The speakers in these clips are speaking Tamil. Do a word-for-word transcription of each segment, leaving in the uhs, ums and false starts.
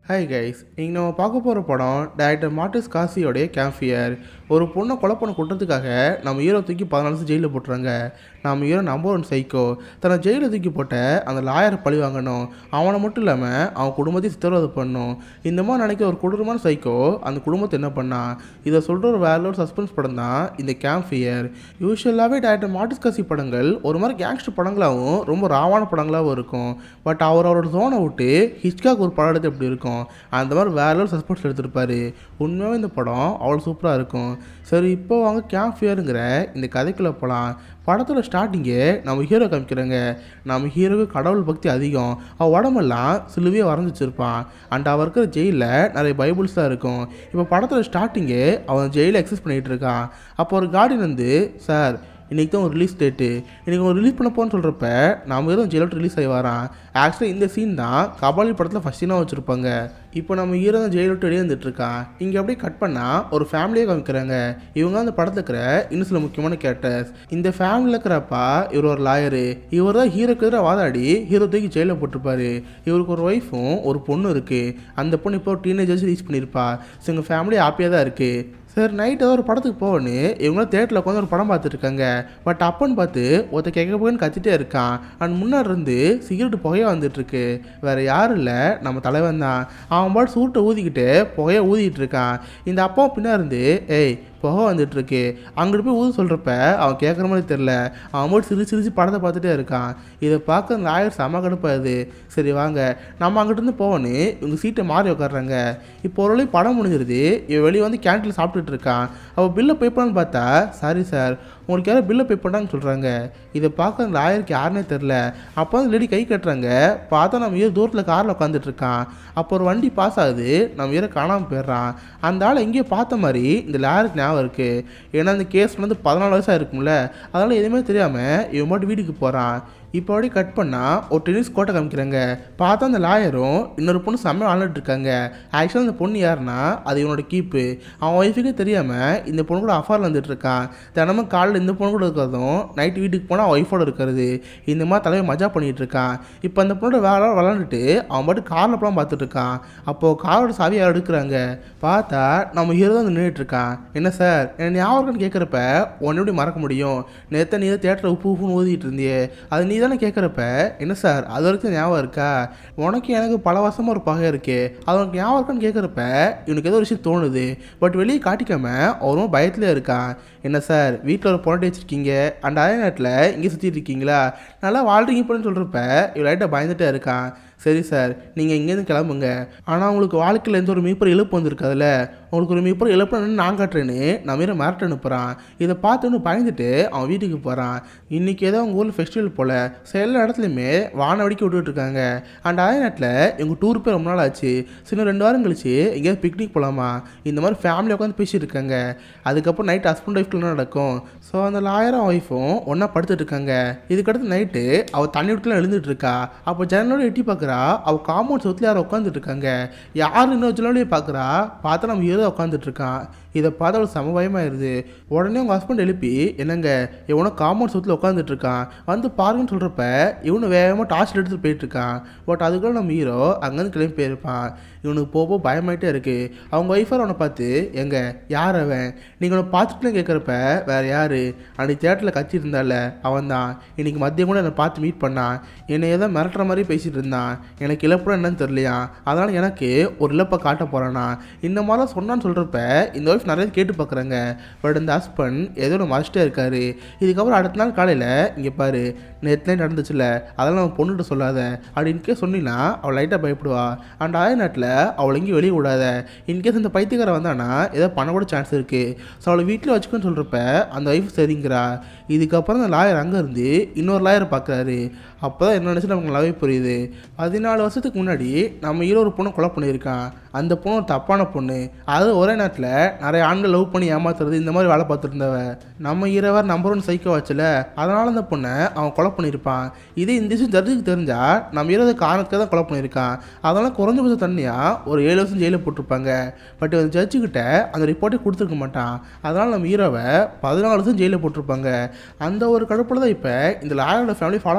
ஹாய் கைஸ், இங்கே நம்ம பார்க்க போகிற படம் டைரக்டர் மார்ட்டின் ஸ்கார்சியோடைய கேம்பியர். ஒரு பொண்ணை கொலை பண்ண குற்றத்துக்காக நம்ம ஹீரோ தூக்கி பதினாலு வருஷம் ஜெயிலில் போட்டுறாங்க. நம்ம ஹீரோ நம்பர் ஒன் சைக்கோ. தன்னை ஜெயிலில் தூக்கி போட்ட அந்த லாயரை பழி வாங்கணும். அவனை மட்டும் இல்லாமல் அவன் குடும்பத்தையும் சித்திரவதை பண்ணணும். இந்த மாதிரி நினைக்கிற ஒரு கொடூரமான சைக்கோ அந்த குடும்பத்தை என்ன பண்ணான்? இதை சொல்கிற ஒரு வேற ஒரு சஸ்பென்ஸ் படம் தான் இந்த கேம்பியர். யூஸ்வலாகவே டைரக்டர் மார்ட்டின் ஸ்கார்சி படங்கள் ஒரு மாதிரி கேங்ஸ்டர் படங்களாகவும் ரொம்ப ராவான படங்களாகவும் இருக்கும். பட் அவர் அவரோட ஜோனை விட்டு ஹிச்காக் ஒரு படம் எடுத்து எப்படி இருக்கும் அந்த மாதிரி வேற ஒரு சஸ்பென்ஸ் எடுத்திருப்பாரு. உண்மையாகவே இந்த படம் அவ்வளோ சூப்பராக இருக்கும். சரி, இப்போ வாங்க கேம்பியருங்கிற இந்த கதைக்குள்ளே போகலாம். படத்தில் ஸ்டார்டிங்கே நம்ம ஹீரோ காமிக்கிறாங்க. நம்ம ஹீரோவுக்கு கடவுள் பக்தி அதிகம். அவன் உடம்பெல்லாம் சிலுவையை வரைஞ்சி வச்சிருப்பான். அண்ட் அவர் இருக்கிற ஜெயிலில் நிறைய பைபிள்ஸ் தான் இருக்கும். இப்போ படத்தில் ஸ்டார்டிங்கே அவன் ஜெயிலில் எக்ஸஸ் பண்ணிகிட்டு இருக்கான். அப்போ ஒரு கார்டியன் வந்து, சார் இன்றைக்கி தான் ஒரு ரிலீஸ் டேட்டு, இன்றைக்கி ஒரு ரிலீஸ் பண்ண போன்னு சொல்கிறப்ப நம்ம ஹீரோ ஜெயிலோட்டு ரிலீஸ் ஆகி வரான். ஆக்சுவலாக இந்த சீன் தான் கபாலி படத்தில் ஃபஸ்ட் சீனாக வச்சுருப்பாங்க. இப்போ நம்ம ஹீரோ தான் ஜெயிலோட்டு வெளியே வந்துட்டுருக்கான். இங்கே அப்படியே கட் பண்ணால் ஒரு ஃபேமிலியே காமிக்கிறாங்க. இவங்க அந்த படத்தில் இருக்கிற இன்னும் சில முக்கியமான கேரக்டர்ஸ். இந்த ஃபேமிலியில் இருக்கிறப்பா இவர் ஒரு லாயரு. இவர் தான் ஹீரோக்கு எதிராக வாதாடி ஹீரோ தூக்கி ஜெயிலில் போட்டிருப்பாரு. இவருக்கு ஒரு ஒய்ஃபும் ஒரு பொண்ணு இருக்குது. அந்த பொண்ணு இப்போ ஒரு டீனேஜர்ஸ் ரீச் பண்ணியிருப்பா. ஸோ எங்கள் ஃபேமிலி ஹாப்பியாக தான் இருக்குது. சார் நைட் ஏதோ ஒரு படத்துக்கு போகணுன்னு இவங்களும் தேட்டரில் உட்காந்து ஒரு படம் பார்த்துட்ருக்காங்க. பட் அப்பன்னு பார்த்து ஒருத்த கேட்க போயின்னு கத்திட்டே இருக்கான். அண்ட் முன்னாடி இருந்து சிகரெட்டு புகையாக வந்துட்டுருக்கு. வேறு யாரும் இல்லை, நம்ம தலைவன் தான். அவன் பாட்டு சூட்டை ஊதிக்கிட்டு புகையை ஊதிக்கிட்டு இருக்கான். இந்த அப்பா பின்னா இருந்து, ஏய் புகை வந்துட்டுருக்கு, அங்கிட்டு போய் ஊது சொல்கிறப்ப அவன் கேட்குற மாதிரி தெரில. அவன் மட்டும் சிரிச்சு சிரிச்சு படத்தை பார்த்துட்டே இருக்கான். இதை பார்க்க அந்த லாயர் செம கடுப்பாது. சரி வாங்க நம்ம அங்கிட்டிருந்து போவோன்னு இவங்க சீட்டை மாறி உட்காடுறாங்க. இப்போ ஒரு வழி படம் முடிஞ்சிருது. இவன் வெளியே வந்து கேன்டீனில் சாப்பிட்டுட்டு இருக்கான். அவள் பில்லை பே பண்ணான்னு பார்த்தா, சாரி சார் உங்களுக்கு யாரும் பில்லை பே பண்ணான்னு சொல்கிறாங்க. இதை பார்க்க அந்த லாயருக்கு யாருன்னே தெரில. அப்போ வந்து லேடி கை கட்டுறாங்க. பார்த்தா நம்ம ஹீரோ தூரத்தில் காரில் உட்காந்துட்டு இருக்கான். அப்போ ஒரு வண்டி பாஸ் ஆகுது. நம்ம ஹீரோ காணாமல் போயிடுறான். அந்த ஆளை எங்கேயோ பார்த்த மாதிரி இந்த லாயருக்கு ஞாபகம் இருக்குது. ஏன்னா அந்த கேஸ் வந்து பதினாலு வயசாக இருக்கும்ல, அதனால் எதுவுமே தெரியாமல் இவன் மட்டும் வீட்டுக்கு போகிறான். இப்போ அப்படியே கட் பண்ணால் ஒரு டென்னிஸ் கோட்டை காமிக்கிறாங்க. பார்த்தா அந்த லாயரும் இன்னொரு பொண்ணு செம்மையாக விளாண்டுட்டு இருக்காங்க. ஆக்சுவலாக அந்த பொண்ணு யாருன்னா அது இவனோட கீப்பு. அவன் ஒய்ஃபுக்கே தெரியாமல் இந்த பொண்ணு கூட அஃபாரில் வந்துட்டு இருக்கான். தினமும் காலையில் இந்த பொண்ணு கூட இருக்கிறதும் நைட்டு வீட்டுக்கு போனால் ஒய்ஃபோட இருக்கிறது. இந்த மாதிரி தலைவை மஜா பண்ணிகிட்டு இருக்கான். இப்போ அந்த பொண்ணோட வேலை விளாண்டுட்டு அவன் பாட்டு காரில் படம் பார்த்துட்டு இருக்கான். அப்போது காரோட சாவியை எடுக்கிறாங்க. பார்த்தா நம்ம ஹீரோ தான் நின்றுட்டு இருக்கான். என்ன சார் என்ன ஞாபகம் கேட்குறப்ப உன்னை எப்படி மறக்க முடியும்? நேற்று நீ தான் தேட்டரில் உப்பு உப்புன்னு ஊதிட்டு இருந்தியே, அது நீ தானே கேட்குறப்ப, என்ன சார் அது வரைக்கும் ஞாபகம் இருக்கா? உனக்கு எனக்கு பல வருஷமாக ஒரு பகை இருக்கு, அது உனக்கு ஞாபகம் இருக்கான்னு கேட்குறப்ப இவனுக்கு ஏதோ ஒரு விஷயம் தோணுது. பட் வெளியே காட்டிக்காம அவரும் பயத்திலே இருக்கான். என்ன சார் வீட்டில் ஒரு பொண்ணை வச்சுருக்கீங்க, அண்ட் அதே நேரத்தில் இங்கே சுற்றிட்டு இருக்கீங்களா, நல்லா வாழ்றீங்க போன்னு சொல்கிறப்ப இவன் லைட்டாக பயந்துட்டே இருக்கான். சரி சார் நீங்கள் இங்கேருந்து கிளம்புங்க, ஆனால் உங்களுக்கு வாழ்க்கையில் எந்த ஒரு மீப்பர் இழப்பு வந்திருக்காதுல்ல, உங்களுக்கு ஒரு மீப்பர் இழப்புன்னு நான் காட்டுறேன்னு நான் மீற மிரட்ட அனுப்புகிறான். இதை பார்த்துன்னு பயந்துட்டு அவன் வீட்டுக்கு போகிறான். இன்றைக்கி ஏதோ அவங்க ஊரில் ஃபெஸ்டிவல் போல் எல்லா இடத்துலையுமே வான வெடிக்க விட்டுட்ருக்காங்க. அண்ட் அதே நேரத்தில் எங்கள் டூர் போய் ரொம்ப நாள் ஆச்சு, சின்ன ரெண்டு வாரம் கழிச்சு எங்கேயாவது பிக்னிக் போகலாமா, இந்த மாதிரி ஃபேமிலி உட்காந்து பேசிகிட்டு இருக்காங்க. அதுக்கப்புறம் நைட் ஹஸ்பண்ட் ஒய்ஃப்ல நடக்கும். ஸோ அந்த லாயரும் ஒய்ஃபும் ஒன்றா படுத்துட்டு இருக்காங்க. இதுக்கடுத்து நைட்டு அவள் தண்ணி விட்டுலாம் எழுந்துட்டு இருக்கா. அப்போ ஜன்னலோட எட்டி பார்க்குறா. அவள் காம்பவுண்ட் சொத்துல யாரும் உட்காந்துட்டு இருக்காங்க. யாரும் இன்னும் ஜன்னலோடய பார்க்குறா. பார்த்தா நம்ம ஹீரோ உட்காந்துட்டு இருக்கான். இதை பார்த்து அவளுக்கு சம பயமாயிருது. உடனே அவங்க ஹஸ்பண்ட் எழுப்பி, என்னங்க இவனும் காம்பவுண்ட் சொத்தில் உட்காந்துட்டு இருக்கான் வந்து பாருங்கன்னு சொல்கிறப்ப இவனு வேகமாக டார்ச் எடுத்துகிட்டு போயிட்டுருக்கான். பட் அதுக்குள்ள நம்ம ஹீரோ அங்கேருந்து கிளம்பி போயிருப்பான். இவனுக்கு போக பயமாயிட்டே இருக்குது. அவங்க ஒய்ஃபர் அவனை பார்த்து, எங்க யார் அவன் நீங்கள் அவனை பார்த்துட்டுலாம் கேட்குறப்ப வேறு யார், அன்றைக்கி தேட்டரில் கத்தி இருந்தால அவன் தான். இன்றைக்கி மதியம் கூட என்னை பார்த்து மீட் பண்ணான். என்னை ஏதோ மிரட்டுற மாதிரி பேசிகிட்டு இருந்தான். எனக்கு இழப்புனா என்னன்னு தெரியலையா, அதனால் எனக்கு ஒரு இழப்பை காட்ட போகிறானா, இந்த மாதிரிலாம் சொன்னான்னு சொல்கிறப்ப இந்த ஒய்ஃப் நிறைய கேட்டு பார்க்குறாங்க. பட் இந்த ஹஸ்பண்ட் ஏதோ ஒன்று மறைச்சிட்டே இருக்காரு. இதுக்கப்புறம் அடுத்த நாள் காலையில் இங்கே பாரு நேற்று நடந்துச்சுல, அதெல்லாம் நம்ம பொண்ணுகிட்ட சொல்லாத அப்படி இன்கேஸ் சொன்னீங்கன்னா அவள் லைட்டாக பயப்படுவா. அண்ட் அதே நேரத்தில் அவளை எங்கேயும் வெளியே விடாத, இன்கேஸ் இந்த பைத்தியக்கார வந்தானா ஏதோ பண்ண கூட சான்ஸ் இருக்குது. ஸோ அவளை வீட்டில் வச்சுக்கோன்னு சொல்கிறப்ப அந்த ஒய்ஃப் சரிங்கிறா. இதுக்கப்புறம் அந்த லாயர் அங்கே இருந்து இன்னொரு லாயரை பார்க்குறாரு. அப்போ தான் என்ன நினச்சி நமக்கு நல்லாவே புரியுது. பதினாலு வருஷத்துக்கு முன்னாடி நம்ம ஹீரோ ஒரு பொண்ணை கொலை பண்ணியிருக்கான். அந்த பொண்ணு ஒரு தப்பான பொண்ணு. அது ஒரே நேரத்தில் நிறைய ஆண்கள் லவ் பண்ணி ஏமாத்துறது இந்த மாதிரி வேலை பார்த்துட்டு இருந்தவ. நம்ம ஹீரோவர் நம்பர் ஒன் சைக்கோ வச்சுல, அதனால அந்த பொண்ணை அவன் கொலை பண்ணியிருப்பான். இதே இந்த விஷயம் ஜட்ஜுக்கு தெரிஞ்சால் நம்ம ஹீரோ காரணத்துக்காக தான் கொலை பண்ணியிருக்கான். அதனால் குறைஞ்சபட்ச தண்ணியாக ஒரு ஏழு வருஷம் ஜெயிலில் போட்டிருப்பாங்க. பட் அந்த ஜட்ஜுக்கிட்ட அந்த ரிப்போர்ட்டை கொடுத்துருக்க மாட்டான். அதனால் நம்ம ஹீரோவை பதினாலு வருஷம் ஜெயிலில் போட்டிருப்பாங்க. அந்த ஒரு கடுப்பில் தான் இப்போ இந்த லாயரோட ஃபேமிலி ஃபாலோ பண்ணிகிட்டு இருக்கான்.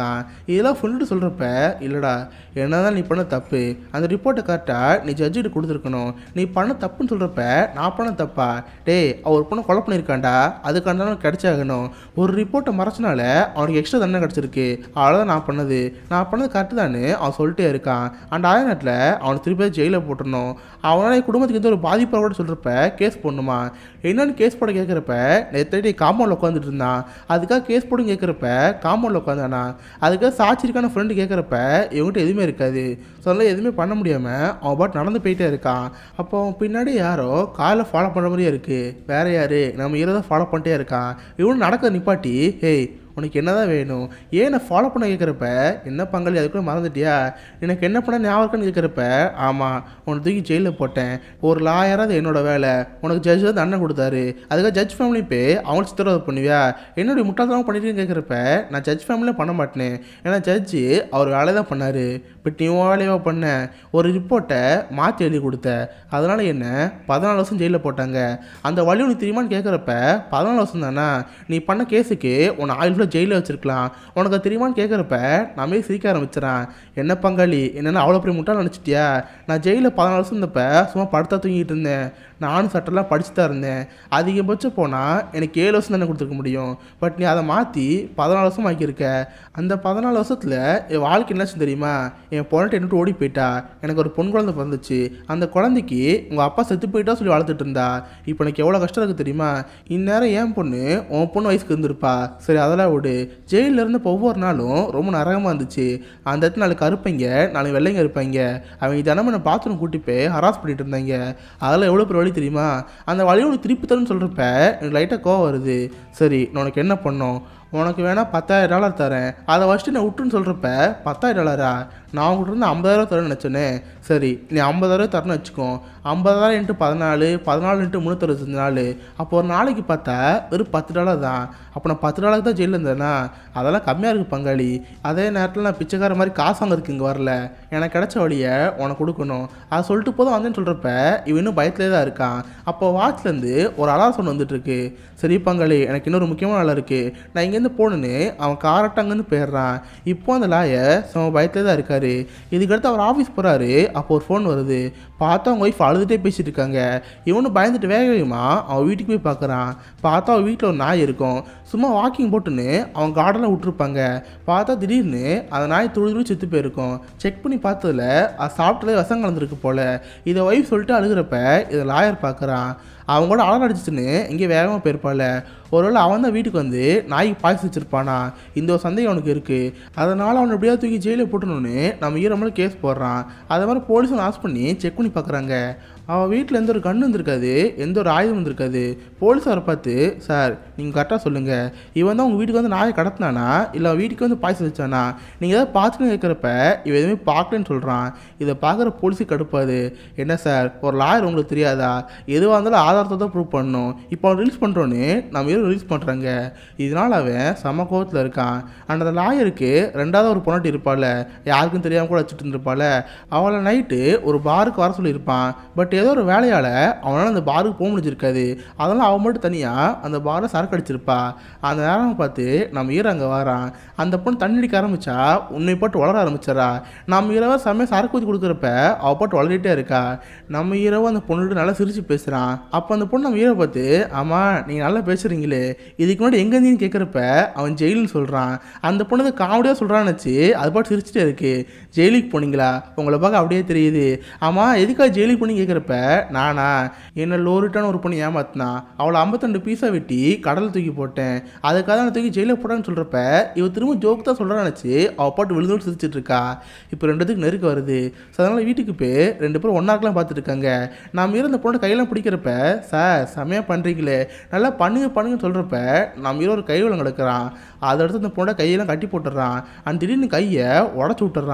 இருக்கான். இதெல்லாம் சொல்லிட்டு சொல்கிறப்ப, இல்லைடா என்ன தான் நீ பண்ண தப்பு, அந்த ரிப்போர்ட்டை கரெக்டாக நீ ஜட்ஜிட்டு கொடுத்துருக்கணும், நீ பண்ண தப்புன்னு சொல்கிறப்ப நான் பண்ண தப்பா, டேய் அவர் பொண்ணை கொலை பண்ணியிருக்காண்டா, அதுக்காண்டாலும் கிடைச்சாகணும், ஒரு ரிப்போர்ட்டை மறைச்சனால அவனுக்கு எக்ஸ்ட்ரா தண்டனை கிடச்சிருக்கு, அவ்வளோதான் நான் பண்ணது, நான் பண்ணது கரெக்டு தானே அவன் சொல்லிட்டே இருக்கான். அண்ட் அதே நேரத்தில் அவனை திருப்பி ஜெயிலில் போட்டுடணும், அவனால் என் குடும்பத்துக்கு எந்த ஒரு பாதிப்பாக கூட சொல்கிறப்ப கேஸ் போடணுமா, என்னென்னு கேஸ் போட கேட்குறப்ப நேற்று காம்பவுண்டில் உட்காந்துட்டு இருந்தான், அதுக்காக கேஸ் போடும் கேட்குறப்ப காம்பவுண்டில் உட்காந்தானா, அதுக்காக சாட்சிருக்கான ஃப்ரெண்டு கேட்குறப்ப இவங்ககிட்ட எதுவுமே இருக்காது, சொல்ல எதுவுமே பண்ண முடியாமல் அவன் பாட்டு நடந்து போயிட்டே இருக்கான். அப்போ அவன் பின்னாடி யாரோ காலை ஃபாலோ பண்ணுற மாதிரியே இருக்குது, வேற யாரு நம்ம ஹீரோ தான் ஃபாலோ பண்ணிட்டே இருக்கான். இவனு நடக்க நிப்பாட்டி, ஹேய் உனக்கு என்ன தான் வேணும், ஏன் நான் ஃபாலோ பண்ண கேட்குறப்ப, என்ன பங்காளி அதுக்குள்ளே மறந்துட்டியா, எனக்கு என்ன பண்ண ஞாபகம் இருக்குன்னு கேட்குறப்ப, ஆமாம் உன்னை தூக்கி ஜெயிலில் போட்டேன், ஒரு லாயராக என்னோட வேலை, உனக்கு ஜட்ஜ் தான் தண்டனை கொடுத்தாரு, அதுக்காக ஜட்ஜ் ஃபேமிலி போய் அவங்கள சித்திரவதை பண்ணுவியா, என்னுடைய முட்டாள்தனமாக பண்ணிட்டுன்னு கேட்குறப்ப நான் ஜட்ஜ் ஃபேமிலியும் பண்ண மாட்டேன், ஏன்னா ஜட்ஜு அவர் வேலை தான் பண்ணார், பட் நீ வேலையாக பண்ண, ஒரு ரிப்போர்ட்டை மாற்றி எழுதி கொடுத்த, அதனால் என்ன பதினாலு வருஷம் ஜெயிலில் போட்டாங்க, அந்த வழி உனக்கு தெரியுமான்னு கேட்குறப்ப பதினாலு வருஷம் தானே, நீ பண்ண கேஸுக்கு உன்னை ஆயுள் ஜெயிலில் வச்சிருக்கலாம், உனக்கு தெரியுமான்னு கேட்குறப்ப நாமே சிரிக்க ஆரம்பிச்சிடறான். என்ன பங்காளி என்னென்ன அவ்வளோ பெரிய முட்டாள் நினச்சிட்டியா, நான் ஜெயிலில் பதினாலு வருஷம் இருந்தப்ப சும்மா படுத்தா தூங்கிட்டு இருந்தேன், நானும் சட்டெல்லாம் படிச்சு தான் இருந்தேன், அதிகபட்சம் போனால் எனக்கு ஏழு வருஷம் தானே கொடுத்துருக்க முடியும், பட் நீ அதை மாற்றி பதினாலு வருஷம் ஆக்கியிருக்க, அந்த பதினாலு வருஷத்தில் என் வாழ்க்கை என்னாச்சும் தெரியுமா, என் பொண்ணை என்னட்டு ஓடி போயிட்டா, எனக்கு ஒரு பொன் குழந்தை பிறந்துச்சு, அந்த குழந்தைக்கு உங்கள் அப்பா செத்து போயிட்டா சொல்லி வளர்த்துட்டு இருந்தா, இப்போ எனக்கு எவ்வளோ கஷ்டம் இருக்குது தெரியுமா, இந்நேரம் என் பொண்ணு உன் பொண்ணு வயசுக்கு இருந்திருப்பா, சரி அதெல்லாம் விடு, ஜெயிலில் இருந்து ஒவ்வொரு நாளும் ரொம்ப நரகமாக இருந்துச்சு, அந்த இடத்துல நாளைக்கு கருப்பைங்க நாளைக்கு வெள்ளைங்க இருப்பாங்க, அவங்க தினமும் என்னை பாத்ரூம் கூட்டி போய் ஹராஸ் பண்ணிட்டு இருந்தாங்க, அதெல்லாம் எவ்வளோ பெரிய வழி தெரியுமா, அந்த வழியோட திருப்பி தரணும்னு சொல்கிறப்ப எனக்கு லைட்டாக கோவம் வருது, சரி நான் உனக்கு என்ன பண்ணோம், உனக்கு வேணால் பத்தாயிரம் டாலர் தரேன், அதை வச்சுட்டு நான் விட்டுன்னு சொல்கிறப்ப பத்தாயிரம் டாலரா, நான் உங்கள்கிட்ட இருந்து ஐம்பதாயிரம் தரேன்னு நினச்சேனே, சரி நீ ஐம்பதாயிரம் தரேன்னு வச்சுக்கோ, ஐம்பதாயிரம் இன்ட்டு பதினாலு பதினாலு இன்ட்டு முந்நூற்றறுபத்தஞ்சு நாள், அப்போ ஒரு நாளைக்கு பார்த்தா வெறும் பத்து டாலர் தான், அப்போ நான் பத்து டாலருக்கு தான் ஜெயிலில் இருந்தேன்னா, அதெல்லாம் கம்மியாக இருக்குது பங்காளி, அதே நேரத்தில் நான் பிச்சைக்கார மாதிரி காசு வாங்கிறதுக்கு இங்கே வரல, எனக்கு கிடைச்ச வழியை உனக்கு கொடுக்கணும், அதை சொல்லிட்டு போதும் வந்தேன்னு சொல்கிறப்ப இவன் இன்னும் பயத்திலே தான் இருக்கான். அப்போ வாட்ச்லேருந்து ஒரு அலாரம் சவுண்ட் வந்துட்டுருக்கு, சரி பங்காளி எனக்கு இன்னொரு முக்கியமான வேலை இருக்குது, நான் இங்கேருந்து போகணுன்னு அவன் காரட்டாக அங்கேருந்து போயிடுறான். இப்போ அந்த லாயர் அவன் பயத்திலே தான் இருக்காரு. இதுக்கடுத்து அவர் ஆஃபீஸ் போகிறாரு, அப்போ ஒரு ஃபோன் வருது, பார்த்தா அவங்க ஒய்ஃப் அழுதுகிட்டே பேசிட்டு இருக்காங்க. இவனு பயந்துட்டு வேக வேகமாக அவன் வீட்டுக்கு போய் பார்க்குறான். பார்த்தா அவன் வீட்டில் ஒரு நாய் இருக்கும், சும்மா வாக்கிங் போட்டுன்னு அவன் கார்டனில் விட்டுருப்பாங்க. பார்த்தா திடீர்னு அந்த நாய் துளி துளி செத்து போயிருக்கும். செக் பண்ணி பார்த்ததில் அது சாப்பிட்டதே விஷம் கலந்துருக்கு போல். இதை ஒய்ஃப் சொல்லிட்டு அழுகிறப்ப இதை லாயர் பார்க்குறான். அவங்க கூட அலர் அடிச்சிச்சுன்னு இங்கே வேகமாக போயிருப்பாள். ஒருவேளை அவன் தான் வீட்டுக்கு வந்து நாய்க்கு பாய்ச்சி வச்சிருப்பானா, இந்த ஒரு சந்தேகம் அவனுக்கு இருக்குது. அதனால் அவனை எப்படியாவது தூக்கி ஜெயிலில் போட்டணுன்னு நம்ம ஹீரோ மேலே கேஸ் போடுறான். அதை மாதிரி போலீஸும் ஆஸ் பண்ணி செக் பண்ணி பார்க்குறாங்க. அவன் வீட்டில் எந்த ஒரு கண்ணு வந்திருக்காது, எந்த ஒரு ஆயுதம் வந்திருக்காது. போலீஸ் அவரை பார்த்து, சார் நீங்கள் கரெக்டாக சொல்லுங்கள், இவன் தான் உங்கள் வீட்டுக்கு வந்து நாயை கடத்தினானா இல்லை வீட்டுக்கு வந்து பாய்ச்சி வச்சானா, நீங்கள் ஏதாவது பார்த்துன்னு கேட்குறப்ப இவன் எதுவுமே பார்க்கலன்னு சொல்கிறான். இதை பார்க்குற போலீஸுக்கு கடுப்பாது. என்ன சார் ஒரு லாயர் உங்களுக்கு தெரியாதா, எதுவாக இருந்தாலும் ஆதாரத்தை தான் ப்ரூவ் பண்ணணும், இப்போ அவன் ரிலீஸ் பண்ணுறோன்னு நம்ம ஹீரோ ரிலீஸ் பண்ணுறாங்க. இதனால் அவன் சம கோவத்தில் இருக்கான். அண்ட் அந்த லாயருக்கு ரெண்டாவது ஒரு பொண்ணாட்டி இருப்பாள், யாருக்கும் தெரியாமல் கூட வச்சுட்டு இருந்திருப்பாள். அவளை நைட்டு ஒரு பாருக்கு வர சொல்லியிருப்பான். பட் ஏதோ ஒரு வேலையால் அவனால் அந்த பாருக்கு போக முடிஞ்சிருக்காது. அதெல்லாம் அவன் மட்டும் தனியாக அந்த பாரை சரக்கு அடிச்சிருப்பா. அந்த நேரம் பார்த்து நம்ம ஹீரோ அங்கே வரான். அந்த பொண்ணு தண்ணி அடிக்க ஆரம்பித்தா உன்னை போட்டு வளர ஆரம்பிச்சிடறா. நம்ம ஹீரோவை சமயம் சரக்கு ஊற்றி கொடுக்குறப்ப அவள் போட்டு வளரிட்டே இருக்கா. நம்ம ஹீரோவை அந்த பொண்ணுகிட்ட நல்லா சிரித்து பேசுகிறான். அப்போ அந்த பொண்ணு நம்ம ஹீரோ பார்த்து, ஆமாம் நீங்கள் நல்லா பேசுகிறீங்களே, இதுக்கு முன்னாடி எங்கே இருந்தீங்கன்னு கேட்குறப்ப அவன் ஜெயிலுன்னு சொல்கிறான். அந்த பொண்ணு காமெடியாக சொல்கிறான்னு வச்சு அது பாட்டு சிரிச்சுட்டே இருக்கு. ஜெயிலுக்கு போனீங்களா, உங்களை பார்க்க அப்படியே தெரியுது, ஆமாம் எதுக்காக ஜெயிலுக்கு போனீங்க கேட்குறப்ப, நானா என்ன லோரிட்டான ஒரு பொண்ணு ஏமாத்தினா, அவளை ஐம்பத்தெண்டு பீஸா வெட்டி கடலில் தூக்கி போட்டேன், அதுக்காக நான் தூக்கி ஜெயிலில் போட்டான்னு சொல்கிறப்ப இவ திரும்ப ஜோக் தான் சொல்கிறான்னு நினச்சி அவள் பாட்டு விழுந்தோடு சிரிச்சிட்டு இருக்கா. இப்போ ரெண்டுத்துக்கு நெருக்க வருது. ஸோ அதனால் வீட்டுக்கு போய் ரெண்டு பேரும் ஒன்றாக்கெலாம் பார்த்துட்டு இருக்காங்க. நம்ம ஹீரோ அந்த பொண்ணை கையெல்லாம் பிடிக்கிறப்ப, சார் செம்மையாக பண்ணுறீங்களே, நல்லா பண்ணுங்க பண்ணுங்கன்னு சொல்கிறப்ப நம்ம ஹீரோ ஒரு கைவலம் கிடக்கிறான். அதை எடுத்து அந்த பொண்ணை கையெல்லாம் கட்டி போட்டுடுறான். அந்த திடீர்னு கையை உடச்சி விட்டுறான்.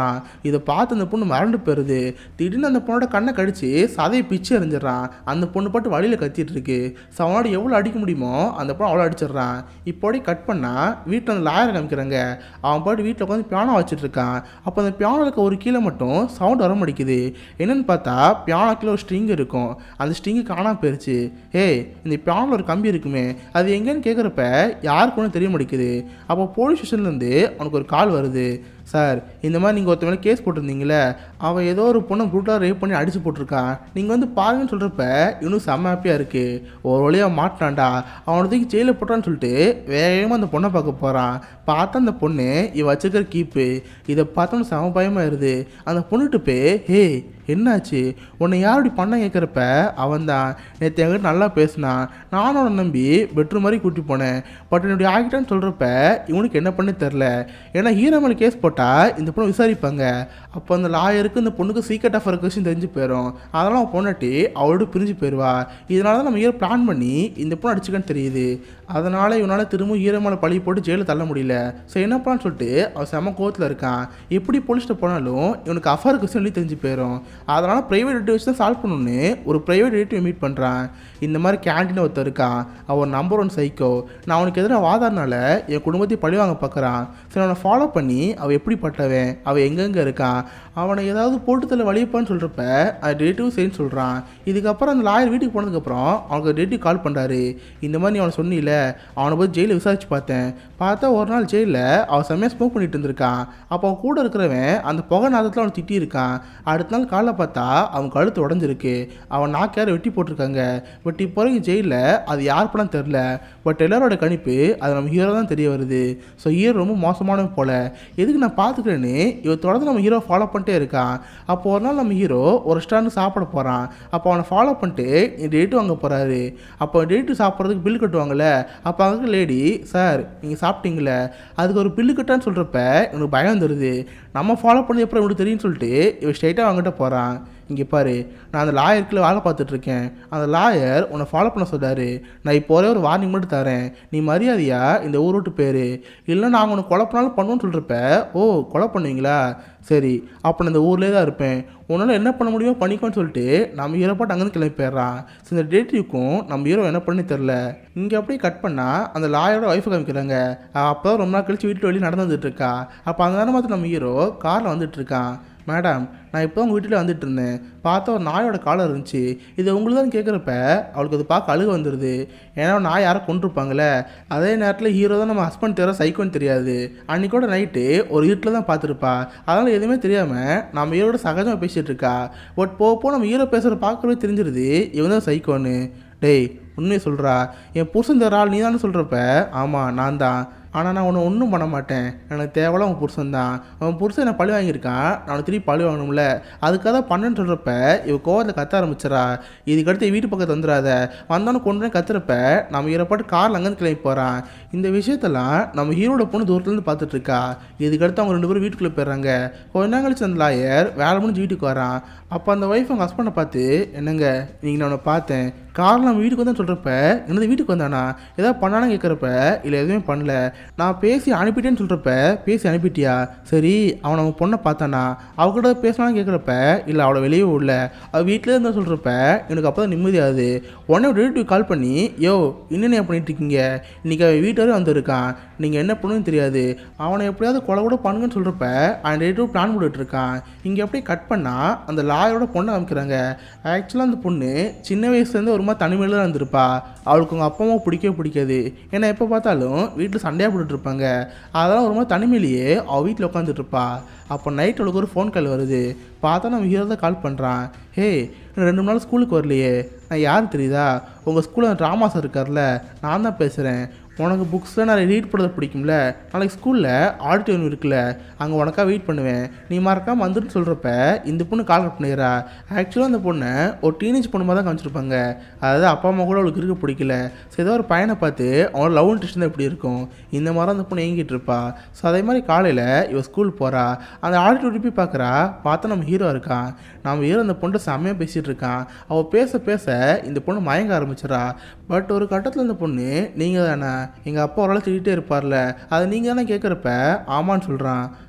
பண்ணுறான். இதை பார்த்து அந்த பொண்ணு மறண்டு போயிடுது. திடீர்னு அந்த பொண்ணோட கண்ணை கடிச்சு சதையை பிச்சு எறிஞ்சிடறான். அந்த பொண்ணு பாட்டு வழியில் கத்திட்டு இருக்கு. ஸோ அவனோட எவ்வளோ அடிக்க முடியுமோ அந்த பொண்ணு அவ்வளோ அடிச்சிடுறான். இப்போடி கட் பண்ணால் வீட்டில் அந்த லாயரை காமிக்கிறாங்க. அவன் பாட்டு வீட்டில் உட்காந்து பியானோ வச்சுட்டு இருக்கான். அப்போ அந்த பியானோ இருக்க ஒரு கீழே மட்டும் சவுண்ட் வர மாட்டேங்குது. என்னன்னு பார்த்தா பியானோ கீழே ஒரு ஸ்ட்ரிங் இருக்கும். அந்த ஸ்ட்ரிங்கு காணாமல் போயிடுச்சு. ஏய், இந்த பியானோவில் ஒரு கம்பி இருக்குமே, அது எங்கேன்னு கேட்குறப்ப யாருக்கு ஒன்றும் தெரிய மாட்டேங்குது. அப்போ போலீஸ் ஸ்டேஷன்லேருந்து அவனுக்கு ஒரு கால் வருது. சார், இந்த மாதிரி நீங்கள் ஒருத்த மேலே கேஸ் போட்டிருந்தீங்களே, அவன் ஏதோ ஒரு பொண்ணை ப்ரூட்டாக ரேப் பண்ணி அடிச்சு போட்டிருக்கான். நீங்கள் வந்து பாருங்கன்னு சொல்கிறப்ப இன்னும் செம்ம ஹாப்பியாக இருக்குது. ஒரு வழியாக மாட்டான்டா, அவனை தூக்கி ஜெயிலில் போட்டான்னு சொல்லிட்டு வேகமாக அந்த பொண்ணை பார்க்க போகிறான். பார்த்தா அந்த பொண்ணு இவன் வச்சுக்கிற கீப்பு. இதை பார்த்தோன்னு செம பயமாயிருது. அந்த பொண்ணுகிட்ட போய், ஹே என்னாச்சு, உன்னை யார் இப்படி பண்ண கேட்குறப்ப அவன் தான் நேற்று என்கிட்ட நல்லா பேசினான். நானும் அவனை நம்பி பெட்ரூம் மாதிரி கூட்டி போனேன். பட் என்னுடைய ஆகிட்டான்னு சொல்கிறப்ப இவனுக்கு என்ன பண்ணி தெரில. ஏன்னா ஹீரோ மேலே கேஸ் போட்டால் இந்த பொண்ணை விசாரிப்பாங்க. அப்போ அந்த லாயருக்கு இந்த பொண்ணுக்கு சீக்ரெட் ஆஃப் ரெக்வஸ்ட் தெரிஞ்சு போயிடும். அதெல்லாம் அவன் பொண்ணாட்டி அவளோட பிரிஞ்சு போயிடுவா. இதனால தான் நம்ம ஹீரோ பிளான் பண்ணி இந்த பொண்ணு அடிச்சுக்கான்னு தெரியுது. அதனால் இவனால் திரும்ப ஹீரோ மேலே பழி போட்டு ஜெயிலில் தள்ள முடியல. ஸோ என்ன பண்ணான்னு சொல்லிட்டு அவன் செம கோவத்தில் இருக்கான். எப்படி போலீஸ்ட்டு போனாலும் இவனுக்கு அஃபர் கொஸ்டின் சொல்லி தெரிஞ்சு போயிடும். அதனால் ப்ரைவேட் டேட்டிவ் வச்சு தான் சால்வ் பண்ணணுன்னு ஒரு ப்ரைவேட் டேட்டிவ் மீட் பண்ணுறான். இந்த மாதிரி கேண்டீன் ஒருத்தர் இருக்கான். அவன் நம்பர் ஒன் சைக்கோ. நான் அவனுக்கு எதிராக வாதாடினால என் குடும்பத்தையும் பழி வாங்க பார்க்குறான். சரி, அவனை ஃபாலோ பண்ணி அவன் எப்படிப்பட்டவன், அவன் எங்கெங்கே இருக்கான், அவனை ஏதாவது போட்டுத்தல வழியப்பான்னு சொல்கிறப்ப அது டேட்டிவ் சரின்னு சொல்கிறான். இதுக்கப்புறம் அந்த லாயர் வீட்டுக்கு போனதுக்கப்புறம் அவனுக்கு டேட்டிவ் கால் பண்ணுறாரு. இந்த மாதிரி நீ அவனை சொன்னில, அவனை போய் ஜெயிலில் விசாரிச்சு பார்த்தேன். பார்த்தா ஒரு நாள் ஜெயிலில் அவன் செம்மையாக ஸ்மோக் பண்ணிட்டு இருந்திருக்கான். அப்போ அவன் கூட இருக்கிறவன் அந்த புகை நாதத்தில் அவன் திட்டி இருக்கான். அடுத்த நாள் காலைல பார்த்தா அவன் கழுத்து உடஞ்சிருக்கு. அவன் நாக்கையார வெட்டி போட்டிருக்காங்க. பட் இப்போ வரைக்கும் ஜெயிலில் அது யார் படம் தெரில. பட் எல்லாரோட கணிப்பு அது நம்ம ஹீரோ தான் தெரிய வருது. ஸோ ஹீரோ ரொம்ப மோசமானவன் போல. எதுக்கு நான் பார்த்துக்கிறேன்னு இவன் தொடர்ந்து நம்ம ஹீரோ ஃபாலோ பண்ணிட்டே இருக்கான். அப்போ ஒரு நாள் நம்ம ஹீரோ ஒரு ரெஸ்டாரண்ட் சாப்பிட போகிறான். அப்போ அவனை ஃபாலோ பண்ணிட்டு டேட்டு வாங்க போகிறாரு. அப்போ டேட்டு சாப்பிட்றதுக்கு பில் கட்டுவாங்கள்ல. அப்போ அங்கே லேடி, சார் நீங்கள் சாப்பிட்டீங்களே, அதுக்கு ஒரு பில்லு கட்டான்னு சொல்கிறப்ப எனக்கு பயம் வந்துடுது. நம்ம ஃபாலோ பண்ணி எப்போ இவனுக்கு தெரியும்னு சொல்லிட்டு இவன் ஸ்ட்ரைட்டாக அவங்ககிட்ட போகிறான். இங்கே பாரு, நான் அந்த லாயருக்குள்ள வேலை பார்த்துட்ருக்கேன். அந்த லாயர் உன்னை ஃபாலோ பண்ண சொல்கிறாரு. நான் இப்போ ஒரே ஒரு வார்னிங் மட்டும் தரேன். நீ மரியாதையா இந்த ஊர் விட்டு பேர், இல்லை நாங்கள் உனக்கு கொலை பண்ணாலும் பண்ணுவோன்னு சொல்கிறப்ப, ஓ கொலை பண்ணுவீங்களா, சரி அப்போ நான் இந்த ஊர்லேயே தான் இருப்பேன், உன்னால் என்ன பண்ண முடியுமோ பண்ணிக்கோன்னு சொல்லிட்டு நம்ம ஹீரோ பாட்டு அங்கேருந்து கிளம்பி போயிடுறான். ஸோ இந்த டேட்டிவ்க்கும் நம்ம ஹீரோ என்ன பண்ணி தெரில. இங்கே அப்படியே கட் பண்ணால் அந்த லாயரோட ஒய்ஃபை காமிக்கிறாங்க. அப்போ தான் ரொம்ப நாள் கழிச்சு வீட்டு வெளியே நடந்து வந்துட்டு இருக்கா. அப்போ அந்த நேரம் பார்த்து நம்ம ஹீரோ காரில் வந்துட்டு இருக்கான். மேடம், நான் இப்போ உங்கள் வீட்டில் வந்துட்டு இருந்தேன். பார்த்தா ஒரு நாயோட காலர் இருந்துச்சு. இதை உங்களுக்கு தான் கேட்குறப்ப அவளுக்கு அது பார்க்க அழுக வந்துடுது. ஏன்னா நாய் யாரை கொண்டிருப்பாங்களே. அதே நேரத்தில் ஹீரோ தான் நம்ம ஹஸ்பண்ட் தெரியாத சைக்கோன்னு தெரியாது. அன்றைக்கோட நைட்டு ஒரு வீட்டில் தான் பார்த்துருப்பா. அதனால் எதுவுமே தெரியாமல் நம்ம ஹீரோட சகஜமாக பேசிகிட்டு இருக்கா. பட் போக போக நம்ம ஹீரோ பேசுகிற பார்க்கவே தெரிஞ்சிருது இவன் தான் சைக்கோன்னு. டேய் உண்மையை சொல்கிறா, என் புருஷன் தர ஆள் நீ தானே சொல்கிறப்ப, ஆமாம் நான் தான். ஆனால் நான் உன்னை ஒன்றும் பண்ண மாட்டேன். எனக்கு தேவையில்ல உன் புருஷன் தான். அவன் புருஷன் என்னை பழி வாங்கியிருக்கான், நான் திருப்பி பழி வாங்கணும்ல, அதுக்காக தான் பண்ணேன்னு சொல்கிறப்ப இவன் கோவத்தில் கத்த ஆரம்பிச்சிடா. இதுக்கடுத்து வீட்டு பக்கத்து வந்துடாத, வந்தோன்னு கொண்டு கத்துறப்ப நம்ம ஹீரோப்பாட்டு காரில் அங்கேருந்து கிளம்பி போகிறான். இந்த விஷயத்தெல்லாம் நம்ம ஹீரோட பொண்ணு தூரத்துலேருந்து பார்த்துட்ருக்கா. இதுக்கடுத்து அவங்க ரெண்டு பேரும் வீட்டுக்குள்ளே போயிடுறாங்க. கொஞ்ச நேரம் கழிச்சு அந்த லாயர் வேலை முடிஞ்சு வீட்டுக்கு வரான். அப்போ அந்த ஒய்ஃப் அவங்க ஹஸ்பண்டை பார்த்து, என்னங்க நீங்கள் நான் அவனை பார்த்தேன், காரில் நம்ம வீட்டுக்கு வந்தான்னு சொல்கிறப்ப, என்னது வீட்டுக்கு வந்தானா, ஏதாவது பண்ணானு கேட்குறப்ப, இல்லை எதுவுமே பண்ணல, நான் பேசி அனுப்பிட்டேன்னு சொல்கிறப்ப, பேசி அனுப்பிட்டியா, சரி அவன் அவன் பொண்ணை பார்த்தானா, அவகிட்ட பேசலான்னு கேட்குறப்ப, இல்லை அவளை வெளியே விடல, அவள் வீட்டிலே இருந்தால் சொல்கிறப்ப எனக்கு அப்போ தான் நிம்மதியாகுது. உடனே ஒரு ரிலேட்டிவ் கால் பண்ணி, யோ இன்னும் என்ன பண்ணிட்டுருக்கீங்க, இன்றைக்கி அவன் வீட்டாரே வந்திருக்கான், நீங்கள் என்ன பண்ணுன்னு தெரியாது, அவனை எப்படியாவது கொலை கூட பண்ணுங்கன்னு சொல்கிறப்ப அவன் ரிலேட்டிவ் பிளான் போட்டுட்ருக்கான். இங்கே அப்படியே கட் பண்ணால் அந்த லாயரோட பொண்ணை காமிக்கிறாங்க. ஆக்சுவலாக அந்த பொண்ணு சின்ன வயசுலேருந்து ஒரு மாதிரி தனிமையில் தான் இருந்திருப்பா. அவளுக்கு உங்கள் அப்பா அம்மா பிடிக்கவே பிடிக்காது. ஏன்னா எப்போ பார்த்தாலும் வீட்டில் சண்டையாக போட்டுட்ருப்பாங்க. அதெல்லாம் ஒரு மாதிரி தனிமையிலேயே அவள் வீட்டில் உட்காந்துட்ருப்பா. அப்போ நைட் அவளுக்கு ஒரு ஃபோன் கால் வருது. பார்த்தா நம்ம ஹீரோ தான் கால் பண்ணுறான். ஹே ரெண்டு மூணு நாள் ஸ்கூலுக்கு வரலையே, நான் யார் தெரியுதா, உங்கள் ஸ்கூலில் ட்ராமா சார் இருக்கார்ல, நான் தான் பேசுகிறேன். உனக்கு புக்ஸில் நான் ரீட் பண்ணுறது பிடிக்கும்ல, நாளைக்கு ஸ்கூலில் ஆடிட்டோரியம் இருக்குல்ல, அங்கே உனக்காக வெயிட் பண்ணுவேன், நீ மறக்காமல் வந்துட்டு சொல்கிறப்ப இந்த பொண்ணு கால் கட் பண்ணிடுறா. ஆக்சுவலாக அந்த பொண்ணை ஒரு டீனேஜ் பொண்ணு மாதிரி தான் காமிச்சிருப்பாங்க. அதாவது அப்பா அம்மா கூட அவளுக்கு இருக்க பிடிக்கல. ஸோ ஏதோ ஒரு பையனை பார்த்து அவனோட லவ் இன்ட்ரெஸ்ட் தான் எப்படி இருக்கும், இந்த மாதிரி அந்த பொண்ணு ஏங்கிட்டு இருப்பா. ஸோ அதே மாதிரி காலையில் இவள் ஸ்கூல் போகிறா. அந்த ஆடிட்டோரியம் போய் பார்க்குறா. பார்த்தா நம்ம ஹீரோ இருக்கான். நம்ம ஹீரோ அந்த பொண்ணை செம்மையாக பேசிகிட்டு இருக்கான். அவள் பேச பேச இந்த பொண்ணு மயங்க ஆரம்பிச்சிடா. பட் ஒரு கட்டத்தில் இந்த பொண்ணு, நீங்கள் தானே எங்கள் அப்பா ஒரு ஆள் திட்டிகிட்டே இருப்பார்ல, அதை நீங்கள் தானே கேட்குறப்ப ஆமான்னு சொல்கிறான்.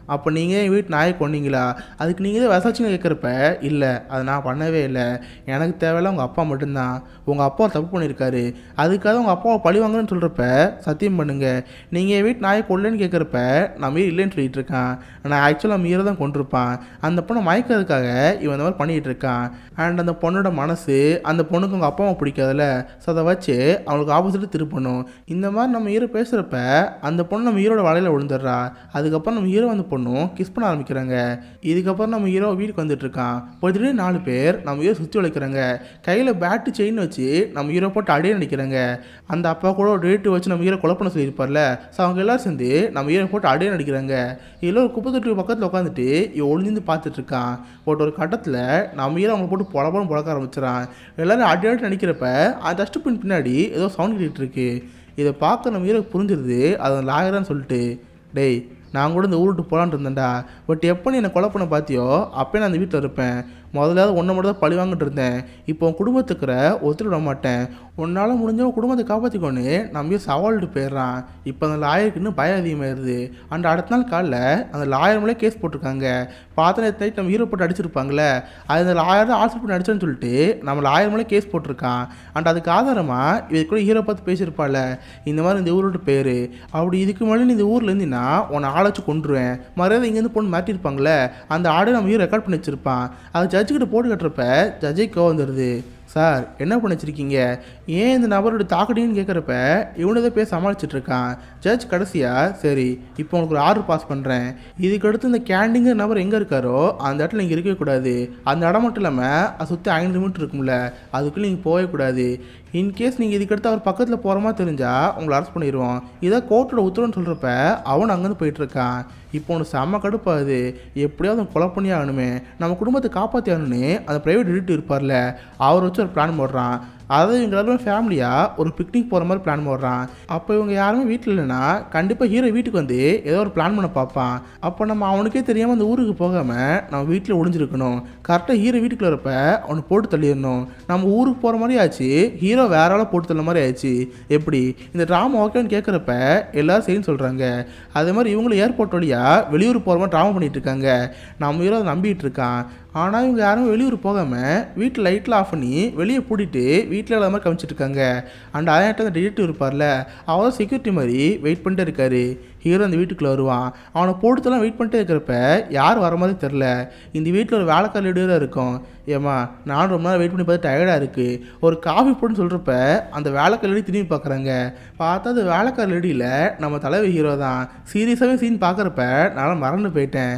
அப்போ நீங்கள் என் வீட்டு நாயை கொன்னீங்களா, அதுக்கு நீங்கள் தான் விசாரிச்சுன்னு கேட்குறப்ப இல்லை அதை நான் பண்ணவே இல்லை, எனக்கு தேவையில்ல உங்கள் அப்பா மட்டும்தான், உங்கள் அப்பா தப்பு பண்ணியிருக்காரு, அதுக்காக உங்கள் அப்பாவை பழி வாங்குறேன்னு சொல்கிறப்ப சத்தியம் பண்ணுங்க நீங்கள் என் வீட்டு நாயை கொல்லேன்னு கேட்குறப்ப நான் மீறி இல்லைன்னு சொல்லிட்டு இருக்கான். நான் ஆக்சுவலாக மீற தான் கொண்டிருப்பான், அந்த பொண்ணை மயக்கிறதுக்காக இவன் இந்த மாதிரி பண்ணிகிட்டு இருக்கான். அண்ட் அந்த பொண்ணோட மனசு அந்த பொண்ணுக்கு உங்கள் அப்பாவை பிடிக்காதுல்ல, ஸோ அதை வச்சு அவங்களுக்கு ஆப்போசிட்டு திருப்பணும். இந்த மாதிரி நம்ம ஹீரோ பேசுகிறப்ப அந்த பொண்ணு நம்ம ஹீரோட வலையில் விழுந்துடுறா. அதுக்கப்புறம் நம்ம ஹீரோ வந்து பொண்ணும் கிஸ் பண்ண ஆரம்பிக்கிறாங்க. இதுக்கப்புறம் நம்ம ஹீரோ வீட்டுக்கு வந்துட்டு இருக்கான். ஒரு திடீர்னு நாலு பேர் நம்ம ஹீரோ சுற்றி வளைக்கிறாங்க. கையில் பேட்டு செயின் வச்சு நம்ம ஹீரோ போட்டு அடியே நடிக்கிறாங்க. அந்த அப்பா கூட ஒரு ரேட்டு வச்சு நம்ம ஹீரோ கொலை பண்ண சொல்லியிருப்பார்ல, ஸோ அவங்க எல்லாரும் சேர்ந்து நம்ம ஹீரோ போட்டு அடியே நடிக்கிறாங்க. இதில் ஒரு குப்பை தொட்டி பக்கத்தில் உட்காந்துட்டு இவன் ஒளிஞ்சிருந்து பார்த்துட்டு இருக்கான். போட்டு ஒரு கட்டத்தில் நம்ம ஹீரோ அவங்க போட்டு பொலப்படம் புழக்க ஆரம்பிச்சிடறான். எல்லோரும் அடி அடி நடிக்கிறப்ப அந்த டஸ்ட்பின் பின்னாடி ஏதோ சவுண்ட் கேட்டு இருக்கு. இதை பார்க்க நம்ம ஹீரோ புரிஞ்சிருது அது லாயரான்னு சொல்லிட்டு. டேய் நான் கூட இந்த ஊருக்கு போகலான்னு இருந்தேன்டா, பட் எப்போ நீ என்னை கொலை பண்ண பார்த்தியோ அப்போ நான் அந்த வீட்டில் இருப்பேன். முதல்ல ஒன்றை மட்டும் தான் பழி வாங்கிட்டு இருந்தேன், இப்போ உன் குடும்பத்துக்குற ஒத்துட்டு விட மாட்டேன், உன்னால் முடிஞ்ச குடும்பத்தை காப்பாற்றிக்கொண்டு நம்ம சவால்ட்டு போயிடுறான். இப்போ அந்த லாயருக்கு இன்னும் பயம் அதிகமாகிடுது. அண்ட் அடுத்த நாள் காலைல அந்த லாயர் மேலே கேஸ் போட்டிருக்காங்க. பார்த்தா நேற்று நைட் நம்ம ஹீரோ போட்டு அடிச்சிருப்பாங்களே, அது அந்த லாயர் தான் ஆல்சர் பண்ணி அடிச்சேன்னு சொல்லிட்டு நம்ம லாயர் மேலே கேஸ் போட்டிருக்கான். அண்ட் அதுக்கு ஆதாரமாக இது கூட ஹீரோ பார்த்து பேசியிருப்பாள், இந்த மாதிரி இந்த ஊரோட பேர், அப்படி இதுக்கு முன்னாடி நீ இந்த ஊரில் இருந்தீங்கன்னா உன்னை ஆளை வச்சு கொண்டுருவேன், மரியாதை இங்கேருந்து பொண்ணு மாட்டியிருப்பாங்களே அந்த ஆடை நம்ம ஹீரோ ரெக்கார்ட் பண்ணி வச்சிருப்பான். அது ஜட்ஜுக்கிட்ட போட்டு கட்டுறப்ப ஜட்ஜை கோவம் வந்துடுது. சார் என்ன பண்ண வச்சிருக்கீங்க, ஏன் இந்த நபரோட தாக்கடின்னு கேட்குறப்ப இவனதை போய் சமாளிச்சிட்ருக்கான். ஜட்ஜ் கடைசியாக சரி இப்போ உங்களுக்கு ஒரு ஆர்டர் பாஸ் பண்ணுறேன், இதுக்கடுத்து இந்த கேண்டிங்கிற நபர் எங்கே இருக்காரோ அந்த இடத்துல நீங்கள் இருக்கவே கூடாது, அந்த இடம் மட்டும் இல்லாமல் அது சுற்றி ஐநூறு மீட்டர் இருக்கும்ல அதுக்குள்ளே நீங்கள் போகவே கூடாது, இன்கேஸ் நீங்கள் இதுக்கடுத்து அவர் பக்கத்தில் போகிற மாதிரி தெரிஞ்சால் உங்களை அரெஸ்ட் பண்ணிடுவோம், இதை கோர்ட்டோட உத்தரவுன்னு சொல்கிறப்ப அவன் அங்கேருந்து போயிட்டுருக்கான். இப்போ ஒன்று செம்ம கடுப்பாகுது, எப்படியாவது அவன் கொலை பண்ணி ஆகணுமே, நம்ம குடும்பத்தை காப்பாற்றி ஆகணுன்னு அந்த ப்ரைவேட் எடிட்டர் இருப்பார்ல அவர் வச்சு ஒரு பிளான் போடுறான். அதாவது இவங்க எல்லாருமே ஃபேமிலியாக ஒரு பிக்னிக் போகிற மாதிரி பிளான் போடுறான். அப்போ இவங்க யாருமே வீட்டில் இல்லைன்னா கண்டிப்பாக ஹீரோ வீட்டுக்கு வந்து ஏதோ ஒரு பிளான் பண்ண பார்ப்பான். அப்போ நம்ம அவனுக்கே தெரியாமல் அந்த ஊருக்கு போகாமல் நம்ம வீட்டில் ஒளிஞ்சிருக்கணும். கரெக்டாக ஹீரோ வீட்டுக்குள்ள இருப்ப அவனை போட்டு தள்ளிடணும். நம்ம ஊருக்கு போகிற மாதிரி ஆச்சு, ஹீரோ வேற ஆளாக போட்டு தள்ள மாதிரி ஆயிடுச்சு. எப்படி இந்த ட்ராமா ஓகேன்னு கேட்குறப்ப எல்லோரும் சரின்னு சொல்கிறாங்க. அதே மாதிரி இவங்களும் ஏர்போர்ட் வழியாக வெளியூர் போகிற மாதிரி ட்ராமா பண்ணிகிட்டு இருக்காங்க. நம்ம ஹீரோ அதை நம்பிட்டு இருக்கான். ஆனால் இவங்க யாரும் வெளியூர் போகாமல் வீட்டில் லைட்டில் ஆஃப் பண்ணி வெளியே பூட்டிட்டு வீட்டில் இல்லாத மாதிரி காமிச்சிட்டு இருக்காங்க. அண்ட் அதே அந்த டிடெக்டிவ் இருப்பார்ல அவர் செக்யூரிட்டி மாதிரி வெயிட் பண்ணிட்டே இருக்காரு. ஹீரோ அந்த வீட்டுக்குள்ளே வருவான். அவனை போட்டுலாம் வெயிட் பண்ணிட்டே இருக்கிறப்ப யார் வர மாதிரி தெரில. இந்த வீட்டில் ஒரு வேலைக்கார லீடராக இருக்கும். ஏம்மா நானும் ரொம்ப நேரம் வெயிட் பண்ணி பார்த்து டயர்டாக இருக்குது, ஒரு காஃபி போட்டுன்னு சொல்கிறப்ப அந்த வேலைக்கார லேடி திரும்பி பார்க்குறாங்க. பார்த்தா அது வேலைக்கார லேடியில் நம்ம தலைவர் ஹீரோ தான். சீரியஸாகவே சீன் பார்க்குறப்ப நான் மறந்து போயிட்டேன்.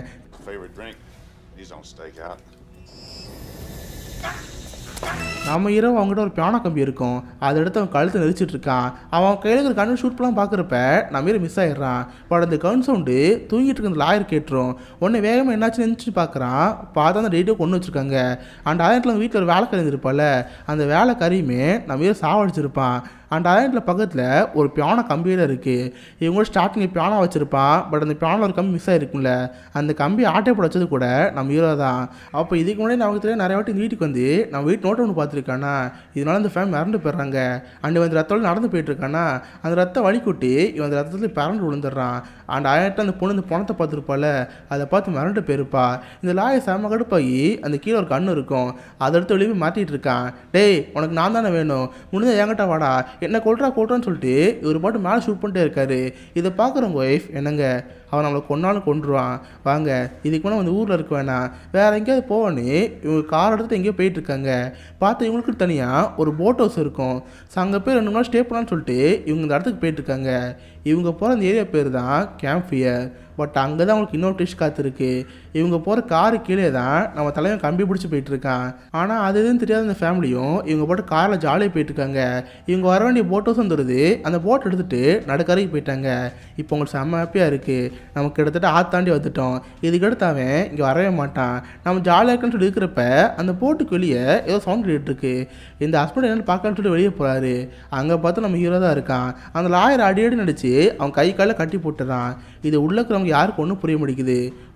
நம்ம ஹீரோ அவங்ககிட்ட ஒரு பியானோ கம்பி இருக்கும், அதை எடுத்து அவன் கழுத்தை நெரிச்சிட்டு இருக்கான். அவன் கையில் இருக்கிற கண்ணு ஷூட் பண்ணலாம் பார்க்குறப்ப நம்ம ஹீரோ மிஸ் ஆகிடுறான். பட் அந்த கன் சவுண்டு தூங்கிட்டு இருக்க அந்த லாயர் கேட்டுரும். உடனே வேகமாக என்னாச்சுன்னு நினச்சி பார்க்குறான். பார்த்தா அந்த ரேடியோ கொண்டு வச்சுருக்காங்க. அண்ட் ஆயிரத்தில் வீட்டில் ஒரு வேலைக்காரி இருப்பாள், அந்த வேலைக்காரியுமே நம்ம ஹீரோ சாவடிச்சிருப்பான். அண்ட் ஆயிரத்தில் பக்கத்தில் ஒரு பியானோ கம்பியில் இருக்குது. இவங்க ஸ்டார்டிங்கில் பியானோ வச்சுருப்பான். பட் அந்த பியானோ ஒரு கம்பி மிஸ் ஆகிருக்கும்ல, அந்த கம்பி ஆட்டை போட வச்சது கூட நம்ம ஹீரோ தான். அப்போ இதுக்கு முன்னாடி நமக்கு தெரியாது நிறைய வாட்டி இந்த வீட்டுக்கு வந்து நம்ம வீட்டு நோட்டை ஒன்று பார்த்துருக்கானா, இதனால அந்த ஃபேமிலி மறந்து போயிடுறாங்க. அண்ட் வந்து ரத்தோடு நடந்து போயிட்டுருக்கானா, அந்த ரத்தம் வலி கூட்டி இவன் அந்த ரத்தத்தில் பறந்து விழுந்துடுறான். அண்ட் ஆயிரத்தில் அந்த பொண்ணு இந்த பணத்தை பார்த்துருப்பாள், அதை பார்த்து மிரண்டு போயிருப்பா. இந்த லாயை செம்ம கடுப்பாகி அந்த கீழே ஒரு கண்ணு இருக்கும், அதை எடுத்து வெளியே மாட்டிகிட்டு இருக்கான். டேய் உனக்கு நான் தானே வேணும், முடிஞ்ச என்கிட்ட வாடா, என்ன கொல்றா கொல்றான்னு சொல்லிட்டு இவர் பாட்டு மேலே ஷூட் பண்ணிட்டே இருக்காரு. இதை பார்க்குறவங்க ஒய்ஃப் என்னங்க அவன் நம்மளை கொன்னாலும் கொண்டுருவான், வாங்க இதுக்கு மேலே வந்து ஊரில் இருக்க வேணாம், வேறு எங்கேயாவது போவான்னு இவங்க கார் எடுத்துகிட்டு எங்கேயோ போயிட்டுருக்காங்க. பார்த்து இவங்களுக்கு தனியாக ஒரு போட் ஹவுஸ் இருக்கும். ஸோ அங்கே போய் ரெண்டு நாள் ஸ்டே பண்ணலான்னு சொல்லிட்டு இவங்க இந்த இடத்துக்கு போயிட்டுருக்காங்க. இவங்க போகிற அந்த ஏரியா பேர் தான் கேம்ப் ஃபியர். பட் அங்கே தான் அவங்களுக்கு இன்னொரு டிஷ் காத்திருக்கு. இவங்க போகிற காரு கீழே தான் நம்ம தலைவன் கம்பி பிடிச்சி போயிட்டுருக்கான். ஆனால் அது எதுவும் தெரியாத அந்த ஃபேமிலியும் இவங்க போட்டு காரில் ஜாலியாக போயிட்டுருக்காங்க. இவங்க வர வேண்டிய போட் ஹவுஸ் வந்துடுது. அந்த போட் எடுத்துகிட்டு நடுக்கரைக்கு போயிட்டாங்க. இப்போ உங்களுக்கு செம்ம ஹாப்பியாக இருக்குது, நமக்கு கிட்டத்தட்ட ஆத்தாண்டி வந்துட்டோம், இதுக்கடுத்து அவன் இங்கே வரவே மாட்டான், நம்ம ஜாலியாக இருக்குன்னு சொல்லி இருக்கிறப்ப அந்த போட்டுக்கு வெளியே ஏதோ சவுண்ட் கேட்டுருக்கு. இந்த ஹஸ்பண்ட் என்னென்னு பார்க்கலான்னு சொல்லி வெளியே போகிறாரு. அங்கே பார்த்து நம்ம ஹீரோ தான் இருக்கான். அந்த லாயர் அடி அடி நடிச்சு அவன் கை காலில் கட்டி போட்டுறான். இது உள்ள இருக்கிறவங்க யாருக்கு ஒன்றும் புரிய முடிக்குது.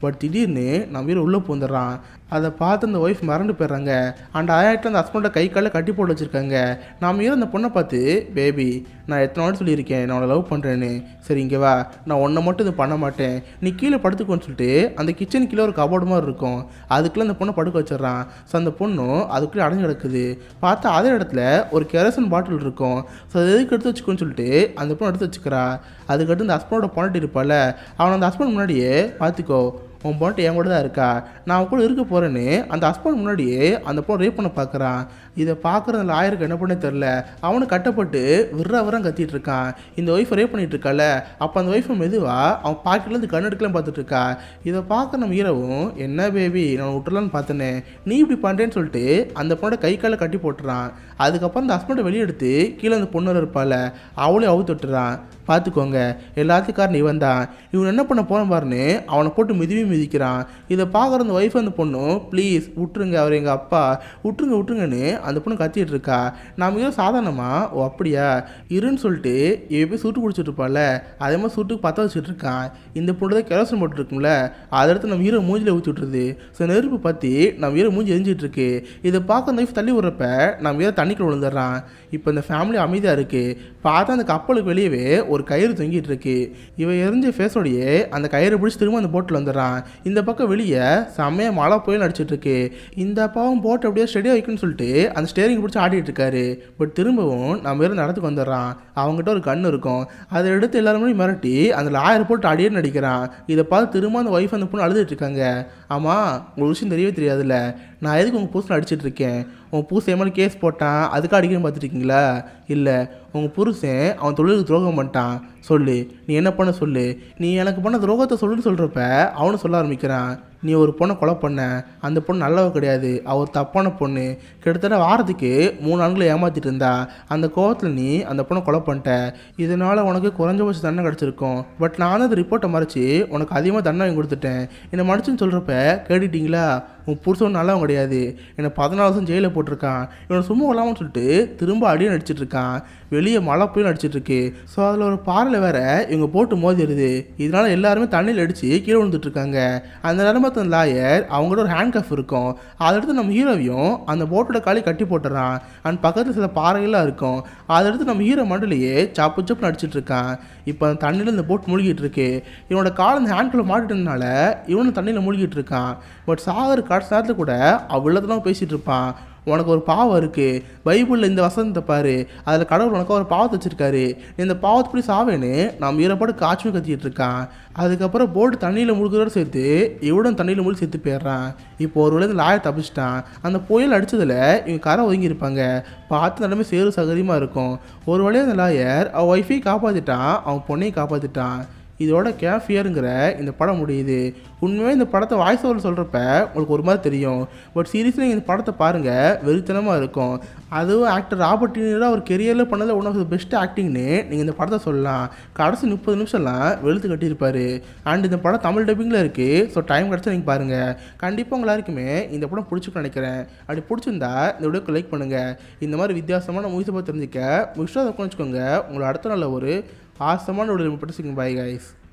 பட் திடீர்னு நம்ம ஹீரோ உள்ளே பூந்துடுறான். அதை பார்த்து அந்த ஒய்ஃப் மறந்து போயிடுறாங்க. அண்ட் ஆயாட்டு அந்த ஹஸ்பண்டை கை காலில் கட்டி போட்டு வச்சுருக்காங்க. நம்ம ஹீரோ அந்த பொண்ணை பார்த்து, பேபி நான் எத்தனை வாட்டி சொல்லியிருக்கேன் நான் உன்னை லவ் பண்ணுறேன்னு, சரி இங்கே வா, நான் ஒன்றை மட்டும் இது பண்ண மாட்டேன், நீ கீழே படுத்துக்கோன்னு சொல்லிட்டு அந்த கிச்சன் கீழே ஒரு கபோர்டு மாதிரி இருக்கும், அதுக்குள்ளே அந்த பொண்ணை படுக்க வச்சிடறான். ஸோ அந்த பொண்ணும் அதுக்குள்ளே அடைஞ்சு கிடக்குது. பார்த்தா அதே இடத்துல ஒரு கெரசன் பாட்டில் இருக்கும். ஸோ அதை எதுக்கு எடுத்து வச்சுக்கோன்னு சொல்லிட்டு அந்த பொண்ணு எடுத்து வச்சுக்கிறா. அதுக்கடுத்து அந்த ஹஸ்பண்டோட பொண்ணாட்டி இருப்பாள், அவனை அந்த ஹஸ்பண்ட் முன்னாடியே பார்த்துக்கோ உன் பொண்ணு என் கூட தான் இருக்கா, நான் அவன் கூட இருக்க போகிறேன்னு அந்த ஹஸ்பண்ட் முன்னாடியே அந்த பொண்ணு ரேப் பண்ண பார்க்குறான். இதை பார்க்குற அந்த லாயருக்கு என்ன பண்ணே தெரில, அவனு கட்டப்பட்டு விட்ற வரம் கத்திட்டு இருக்கான். இந்த ஒய்ஃபை ரேப் பண்ணிட்டு இருக்கால, அப்போ அந்த ஒய்ஃபை மெதுவாக அவன் பாக்கெட்லேருந்து கண் எடுக்கலாம் பார்த்துட்டு இருக்கா. இதை பார்க்க நம்ம ஹீரோவும், என்ன பேபி நான் விட்டுலான்னு பார்த்தேனே, நீ இப்படி பண்ணுறேன்னு சொல்லிட்டு அந்த பொண்ணோட கை காலை கட்டி போட்டுறான். அதுக்கப்புறம் அந்த ஹஸ்பண்டை வெளியே எடுத்து கீழே அந்த பொண்ணு இருப்பாள், அவளையும் அவுத்து விட்டுறான். பார்த்துக்கோங்க எல்லாத்துக்கும் காரணம் இவன் தான், இவன் என்ன பண்ண போன பாருன்னு அவனை போட்டு மிதிவி மிதிக்கிறான். இதை பார்க்குற அந்த ஒய்ஃப் அந்த பொண்ணும், ப்ளீஸ் விட்டுருங்க, அவர் எங்கள் அப்பா, விட்டுருங்க விட்டுருங்கன்னு அந்த பொண்ணு கத்திட்டு இருக்கா. நம்ம ஏதோ சாதாரணமாக ஓ அப்படியா இருன்னு சொல்லிட்டு இவ போய் சுட்டு குடிச்சிட்டு இருப்பாள், அதே மாதிரி சுட்டுக்கு பற்ற வச்சுட்டு இருக்கான். இந்த பொண்ணு தான் கெரோசன் போட்டுருக்கும்ல, அதை எடுத்து நம்ம ஹீரோ மூஞ்சில் ஊற்றி விட்டுருது. ஸோ நெருப்பு பற்றி நம்ம ஹீரோ மூஞ்சி எரிஞ்சிட்டு இருக்கு. இதை பார்க்க அந்த ஒய்ஃப் தள்ளி விடுறப்ப நம்ம ஹீரோ தண்ணிக்குள்ள விழுந்துடுறான். இப்போ இந்த ஃபேமிலி அமைதியாக இருக்குது. பார்த்தா அந்த கப்பலுக்கு வெளியவே ஒரு கயிறு தொங்கிட்டு இருக்கு. இவன் எரிஞ்ச ஃபேஸோடையே அந்த கயிறை பிடிச்சி திரும்ப அந்த போட்டில் வந்துடுறான். இந்த பக்கம் வெளியே செம்மையாக மழை புயல் அடிச்சிட்டு இருக்கு. இந்த அப்பாவும் போட்டு அப்படியே ஸ்டெடியாக வைக்கணும்னு சொல்லிட்டு அந்த ஸ்டேரிங் பிடிச்சி ஆடிட்டு இருக்காரு. பட் திரும்பவும் நம்ம இருந்து நடத்துக்கு வந்துடுறான். அவங்ககிட்ட ஒரு கண் இருக்கும், அதை எடுத்து எல்லாருமே மிரட்டி அந்த லாயரை போட்டு அடியே நடிக்கிறான். இதை பார்த்து திரும்ப அந்த ஒய்ஃப் அந்த பொண்ணு அழுதுட்டு இருக்காங்க. ஆமாம் உங்களுக்கு விஷயம் தெரியவே தெரியாதுல்ல, நான் எதுக்கு உங்கள் புருஷனை அடிச்சிட்டு இருக்கேன், உங்கள் புருஷன் மாதிரி கேஸ் போட்டான் அதுக்கு அடிக்கணும்னு பார்த்துருக்கீங்களா, இல்லை உங்கள் புருஷன் அவன் தொழிலுக்கு துரோகம் பண்ணிட்டான், சொல்லு நீ என்ன பண்ண சொல்லு, நீ எனக்கு பண்ண துரோகத்தை சொல்லுன்னு சொல்கிறப்ப அவனு சொல்ல ஆரம்பிக்கிறான். நீ ஒரு பொண்ணை கொலை பண்ண, அந்த பொண்ணு நல்லவ கிடையாது, அவர் தப்பான பொண்ணு, கிட்டத்தட்ட வாரத்துக்கு மூணு ஆண்களை ஏமாற்றிட்டு இருந்தா, அந்த கோவத்தில் நீ அந்த பொண்ணை கொலை பண்ணிட்ட, இதனால் உனக்கு குறைஞ்சபட்ச தண்டனை கிடச்சிருக்கும், பட் நான் தான் அந்த ரிப்போர்ட்டை மறைச்சி உனக்கு அதிகமாக தண்டனை வாங்கி கொடுத்துட்டேன், என்னை மன்னிச்சுன்னு சொல்கிறப்ப கேட்டுட்டிங்களா, உன் புருஷன் நல்லவன் கிடையாது, என்னை பதினாலு வருஷம் ஜெயிலில் போட்டிருக்கான், இவனை சும்மா கொள்ளாமல் சொல்லிட்டு திரும்ப அடியே நடிச்சிட்டு இருக்கான். வெளியே மழை புயல் நடிச்சிட்டு இருக்கு. ஸோ அதில் ஒரு பாறையில் வேற இவங்க போட்டு மோதிடுது. இதனால எல்லாருமே தண்ணியில் அடித்து கீழே விழுந்துட்டு இருக்காங்க. அந்த நேரமாக அந்த லாயர் அவங்களோட ஒரு ஹேண்ட் கஃப் இருக்கும், அதை எடுத்து நம்ம ஹீரோவையும் அந்த போட்டோட காலி கட்டி போட்டுறான். அண்ட் பக்கத்தில் சில பாறைகள்லாம் இருக்கும், அதை எடுத்து நம்ம ஹீரோ மண்டலையே சப்பு சப்பு நடிச்சிட்டு இருக்கான். இப்போ அந்த தண்ணியில் இந்த போட் மூழ்கிட்டு இருக்கு. இவனோட கால் அந்த ஹேண்ட்குள்ளே மாட்டிட்டதுனால இவனும் தண்ணியில் மூழ்கிட்டு இருக்கான். பட் சாகர் கடைசி நேரத்தில் கூட அவ்வளோதான் பேசிகிட்டு இருப்பான். உனக்கு ஒரு பாவம் இருக்குது, பைபிளில் இந்த வசனத்தை பாரு, அதில் கடவுள் உனக்கு ஒரு பாவத்தை வச்சுருக்காரு, இந்த பாவத்தை போய் சாவேன்னு நம்ம ஈரப்பாடு காய்ச்சுமே கத்திட்டு இருக்கான். அதுக்கப்புறம் போட்டு தண்ணியில் முழுகிறோட சேர்த்து இவனும் தண்ணியில் முழு சேர்த்து போயிடுறான். இப்போ ஒரு வேளை லாயர் தப்பிச்சிட்டான். அந்த புயல் அடித்ததில் இவங்க கரை ஒதுங்கியிருப்பாங்க. பார்த்து நிலமே சேரு சகதியமாக இருக்கும். ஒரு வேளையை அந்த லாயர் அவன் ஒய்ஃபையும் காப்பாற்றிட்டான், அவன் பொண்ணையும் காப்பாற்றிட்டான். இதோட கேஃபியருங்கிற இந்த படம் முடியுது. உண்மையாக இந்த படத்தை வாய்ஸ் ஓவர் சொல்கிறப்ப உங்களுக்கு ஒரு மாதிரி தெரியும், பட் சீரியஸில் நீங்கள் இந்த படத்தை பாருங்கள், வெறித்தனமாக இருக்கும். அதுவும் ஆக்டர் ராபர்ட் டினிரோ அவர் கெரியரில் பண்ணதில் ஒன் ஆஃப் த பெஸ்ட் ஆக்டிங்னு நீங்கள் இந்த படத்தை சொல்லலாம். கடைசி முப்பது நிமிஷம்லாம் வெளுத்து கட்டியிருப்பார். அண்ட் இந்த படம் தமிழ் டப்பிங்கில் இருக்குது. ஸோ டைம் கிடச்சா நீங்கள் பாருங்கள். கண்டிப்பாக உங்கள் எல்லாருக்குமே இந்த படம் பிடிச்சிருக்குன்னு நினைக்கிறேன். அப்படி பிடிச்சிருந்தா இந்த வீடியோக்கு லைக் பண்ணுங்கள். இந்த மாதிரி வித்தியாசமான மூவிஸை பார்த்து தெரிஞ்சுக்க விஷயம் அதை வச்சுக்கோங்க. உங்களை அடுத்த நாளில் ஒரு ஆசமான வீடியோ படிச்சுங்க. Bye guys.